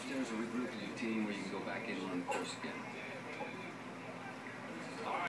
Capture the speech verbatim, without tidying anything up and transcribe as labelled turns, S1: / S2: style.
S1: downstairs and regroup with your team, where you can go back in and run the course again.